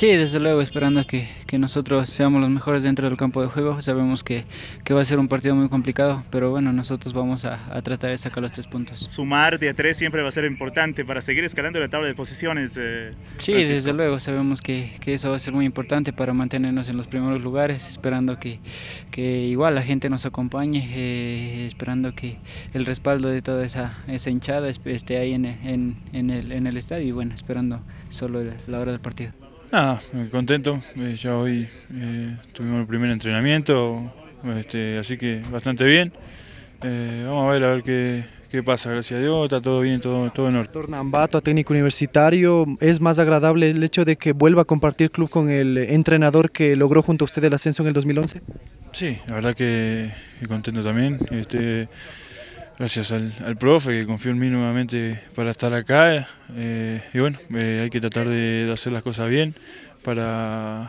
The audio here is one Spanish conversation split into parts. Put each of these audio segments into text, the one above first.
Sí, desde luego, esperando que nosotros seamos los mejores dentro del campo de juego. Sabemos que va a ser un partido muy complicado, pero bueno, nosotros vamos a tratar de sacar los 3 puntos. Sumar de a tres siempre va a ser importante para seguir escalando la tabla de posiciones. Sí, Francisco. desde luego, sabemos que eso va a ser muy importante para mantenernos en los primeros lugares, esperando que igual la gente nos acompañe, esperando que el respaldo de toda esa hinchada esté ahí en el estadio y bueno, esperando solo la hora del partido. Nada, contento, ya hoy tuvimos el primer entrenamiento, así que bastante bien. Vamos a ver qué pasa, gracias a Dios, está todo bien, todo en orden. Torna Ambato a técnico universitario, ¿es más agradable el hecho de que vuelva a compartir club con el entrenador que logró junto a usted el ascenso en el 2011? Sí, la verdad que contento también. Gracias al profe que confió en mí nuevamente para estar acá y bueno, hay que tratar de hacer las cosas bien para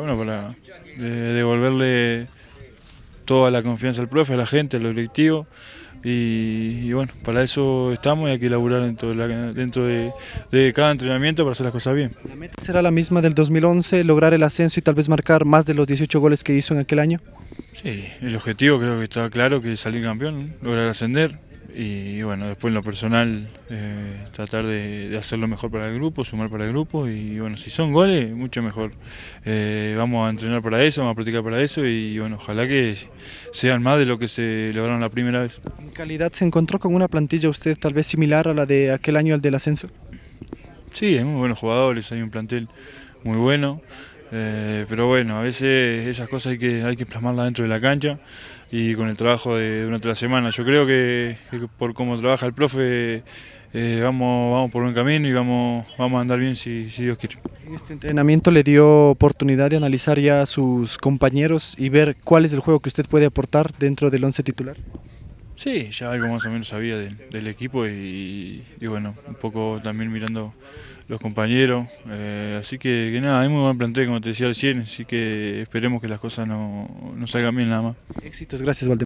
devolverle toda la confianza al profe, a la gente, a los directivos y bueno, para eso estamos y hay que laburar dentro de cada entrenamiento para hacer las cosas bien. ¿La meta será la misma del 2011, lograr el ascenso y tal vez marcar más de los 18 goles que hizo en aquel año? Sí, el objetivo creo que está claro, que es salir campeón, lograr ascender y bueno, después en lo personal tratar de hacer lo mejor para el grupo, sumar para el grupo y bueno, si son goles, mucho mejor. Vamos a entrenar para eso, vamos a practicar para eso y bueno, ojalá que sean más de lo que se lograron la primera vez. ¿En calidad se encontró con una plantilla usted tal vez similar a la de aquel año al del ascenso? Sí, hay muy buenos jugadores, hay un plantel muy bueno. Pero bueno, a veces esas cosas hay que plasmarlas dentro de la cancha y con el trabajo durante la semana. Yo creo que por cómo trabaja el profe vamos por buen camino y vamos a andar bien si Dios quiere. ¿En este entrenamiento le dio oportunidad de analizar ya a sus compañeros y ver cuál es el juego que usted puede aportar dentro del once titular? Sí, ya algo más o menos sabía del equipo y bueno, un poco también mirando los compañeros, así que nada, hay muy buen plantel como te decía recién, así que esperemos que las cosas no salgan bien nada más. Éxitos, gracias Valdemar.